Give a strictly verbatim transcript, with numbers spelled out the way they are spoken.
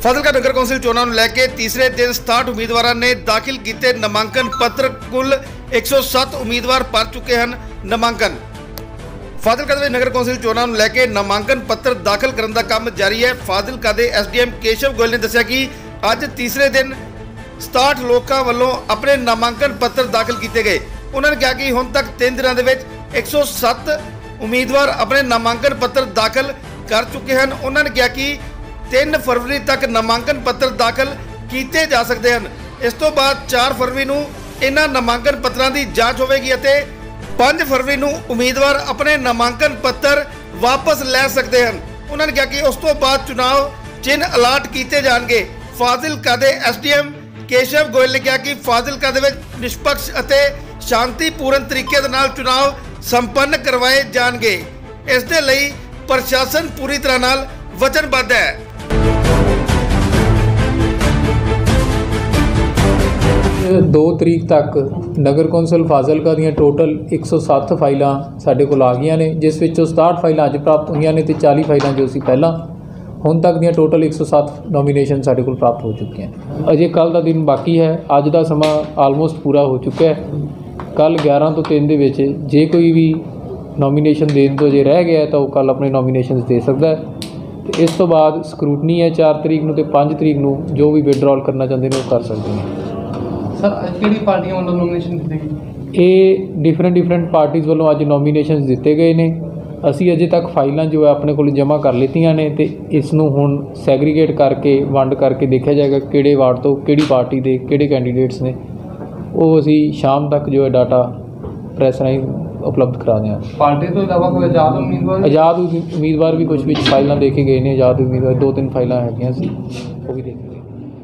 ਫਾਜ਼ਿਲਕਾ ਨਗਰ council ਚੋਣਾਂ ਨੂੰ ਲੈ ਕੇ ਤੀਸਰੇ ਦਿਨ ਸਤਾਹਠ ਉਮੀਦਵਾਰਾਂ ਨੇ ਦਾਖਲ ਕੀਤੇ ਨਾਮਾਂਕਨ ਪੱਤਰ। ਕੁੱਲ ਇੱਕ ਸੌ ਸੱਤ ਉਮੀਦਵਾਰ ਭਰ ਚੁੱਕੇ ਹਨ ਨਾਮਾਂਕਨ। ਫਾਜ਼ਿਲਕਾ ਦੇ ਨਗਰ ਕੌਂਸਲ ਚੋਣਾਂ ਨੂੰ ਲੈ ਕੇ ਨਾਮਾਂਕਨ ਪੱਤਰ ਦਾਖਲ ਕਰਨ ਦਾ ਕੰਮ ਜਾਰੀ ਹੈ। ਫਾਜ਼ਿਲਕਾ ਦੇ ਐਸਡੀਐਮ ਕੇਸ਼ਵ ਗੋਇਲ ਨੇ ਦੱਸਿਆ ਕਿ ਅੱਜ ਤੀਸਰੇ ਦਿਨ ਸਤਾਹਠ ਲੋਕਾਂ ਵੱਲੋਂ ਆਪਣੇ ਨਾਮਾਂਕਨ ਪੱਤਰ ਦਾਖਲ ਕੀਤੇ ਗਏ। ਉਹਨਾਂ ਨੇ ਕਿਹਾ ਕਿ ਹੁਣ ਤੱਕ ਤਿੰਨ ਦਿਨਾਂ ਦੇ ਵਿੱਚ ਇੱਕ ਸੌ ਸੱਤ ਉਮੀਦਵਾਰ ਆਪਣੇ ਨਾਮਾਂਕਨ ਪੱਤਰ ਦਾਖਲ ਕਰ ਚੁੱਕੇ ਹਨ। ਉਹਨਾਂ ਨੇ ਕਿਹਾ ਕਿ ਤਿੰਨ ਫਰਵਰੀ ਤੱਕ ਨਾਮਾਂਕਨ ਪੱਤਰ ਦਾਖਲ ਕੀਤੇ ਜਾ ਸਕਦੇ ਹਨ। ਇਸ ਤੋਂ ਬਾਅਦ ਚਾਰ ਫਰਵਰੀ ਨੂੰ ਇਹਨਾਂ ਨਾਮਾਂਕਨ ਪੱਤਰਾਂ ਦੀ ਜਾਂਚ ਹੋਵੇਗੀ ਅਤੇ ਪੰਜ ਫਰਵਰੀ ਨੂੰ ਉਮੀਦਵਾਰ ਆਪਣੇ ਨਾਮਾਂਕਨ ਪੱਤਰ ਵਾਪਸ ਲੈ ਸਕਦੇ ਹਨ। ਉਹਨਾਂ ਨੇ ਕਿਹਾ ਕਿ ਉਸ ਤੋਂ ਬਾਅਦ ਚੁਣਾਵ ਚਿੰਨ੍ਹ ਅਲਾਟ ਕੀਤੇ ਜਾਣਗੇ। ਫਾਜ਼ਿਲਕਾ ਦੇ ਐਸਡੀਐਮ ਕੇਸ਼ਵ ਗੋਇਲ ਨੇ ਕਿਹਾ ਕਿ ਫਾਜ਼ਿਲਕਾ ਦੇ ਵਿੱਚ ਨਿਸ਼ਪਕਸ਼ ਅਤੇ ਸ਼ਾਂਤੀਪੂਰਨ ਤਰੀਕੇ ਦੇ ਨਾਲ ਚੁਣਾਵ ਸੰਪੰਨ ਕਰਵਾਏ ਜਾਣਗੇ। ਇਸ ਦੇ ਲਈ ਪ੍ਰਸ਼ਾਸਨ ਪੂਰੀ ਤਰ੍ਹਾਂ ਨਾਲ ਵਚਨਬੱਧ ਹੈ। दो तरीक तक नगर कौंसल फाजिलका ਦੀਆਂ टोटल एक सौ सत्त फाइलां ਸਾਡੇ ਕੋਲ ਆ ਗਈਆਂ ਨੇ, ਜਿਸ ਵਿੱਚੋਂ सताहठ फाइलां ਅੱਜ ਪ੍ਰਾਪਤ ਹੋਈਆਂ ਨੇ ਤੇ चालीस फाइलां ਜੋ ਸੀ ਪਹਿਲਾਂ ਹੁਣ ਤੱਕ ਦੀਆਂ टोटल एक सौ सत्त ਨੋਮੀਨੇਸ਼ਨ ਸਾਡੇ ਕੋਲ ਪ੍ਰਾਪਤ ਹੋ ਚੁੱਕੀਆਂ ਨੇ। ਅਜੇ ਕੱਲ੍ਹ ਦਾ ਦਿਨ ਬਾਕੀ ਹੈ। ਅੱਜ ਦਾ ਸਮਾਂ ਆਲਮੋਸਟ ਪੂਰਾ ਹੋ ਚੁੱਕਿਆ ਹੈ। ਕੱਲ੍ਹ ਗਿਆਰਾਂ ਤੋਂ ਤਿੰਨ ਦੇ ਵਿੱਚ ਜੇ ਕੋਈ ਵੀ ਨੋਮੀਨੇਸ਼ਨ ਦੇਣ ਤੋਂ ਜੇ ਰਹਿ ਗਿਆ ਤਾਂ ਉਹ ਕੱਲ੍ਹ ਆਪਣੇ ਨੋਮੀਨੇਸ਼ਨਸ ਦੇ ਸਕਦਾ ਹੈ। ਤੇ ਇਸ ਤੋਂ ਬਾਅਦ ਸਕਰੂਟਨੀ ਹੈ ਚਾਰ ਤਰੀਕ ਨੂੰ ਤੇ ਪੰਜ ਤਰੀਕ ਨੂੰ ਜੋ ਵੀ ਵਿਡਰਾਲ ਕਰਨਾ ਚਾਹੁੰਦੇ ਨੇ ਉਹ ਕਰ ਸਕਦੇ ਨੇ। ਸਰ ਕਿਹੜੀ ਪਾਰਟੀਆਂ ਵੱਲੋਂ ਨੋਮੀਨੇਸ਼ਨ ਦਿੱਤੇ ਗਏ? ਇਹ ਡਿਫਰੈਂਟ ਡਿਫਰੈਂਟ ਪਾਰਟੀਜ਼ ਵੱਲੋਂ ਅੱਜ ਨੋਮੀਨੇਸ਼ਨਸ ਦਿੱਤੇ ਗਏ ਨੇ। ਅਸੀਂ ਅਜੇ ਤੱਕ ਫਾਈਲਾਂ ਜੋ ਹੈ ਆਪਣੇ ਕੋਲ ਜਮ੍ਹਾਂ ਕਰ ਲਿੱਤੀਆਂ ਨੇ ਤੇ ਇਸ ਨੂੰ ਹੁਣ ਸੈਗਰੀਗੇਟ ਕਰਕੇ ਵੰਡ ਕਰਕੇ ਦੇਖਿਆ ਜਾਏਗਾ ਕਿਹੜੇ ਵਾਰਡ ਤੋਂ ਕਿਹੜੀ ਪਾਰਟੀ ਦੇ ਕਿਹੜੇ ਕੈਂਡੀਡੇਟਸ ਨੇ। ਉਹ ਅਸੀਂ ਸ਼ਾਮ ਤੱਕ ਜੋ ਹੈ ਡਾਟਾ ਪ੍ਰੈਸ ਰਾਹੀਂ ਉਪਲਬਧ ਕਰਾ ਦਿਆਂ। ਪਾਰਟੀ ਤੋਂ ਇਲਾਵਾ ਕੋਈ ਆਜ਼ਾਦ ਉਮੀਦਵਾਰ ਆਜ਼ਾਦ ਉਮੀਦਵਾਰ ਵੀ ਕੁਝ ਵਿੱਚ ਫਾਈਲਾਂ ਦੇ ਕੇ ਗਏ ਨੇ। ਆਜ਼ਾਦ ਉਮੀਦਵਾਰ ਦੋ ਤਿੰਨ ਫਾਈਲਾਂ ਹੈਗੀਆਂ ਸੀ ਉਹ ਵੀ ਦੇਖੇ ਗਏ।